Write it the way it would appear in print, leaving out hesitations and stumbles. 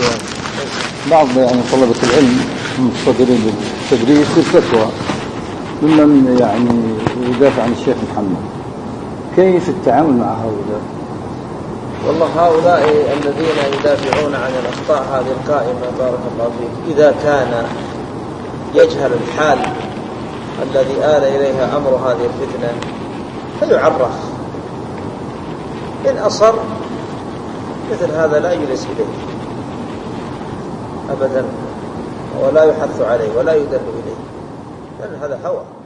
بعض يعني طلبة العلم المتصدرين للتدريس الفتوى ممن يعني يدافع عن الشيخ محمد، كيف التعامل مع هؤلاء؟ والله هؤلاء الذين يدافعون عن الأخطاء هذه القائمة بارك الله فيك إذا كان يجهل الحال الذي آل إليها أمر هذه الفتنة فيعرف، إن أصر مثل هذا لا يجلس إليه أبدا ولا يحث عليه ولا يدل إليه، لأن هذا هوى.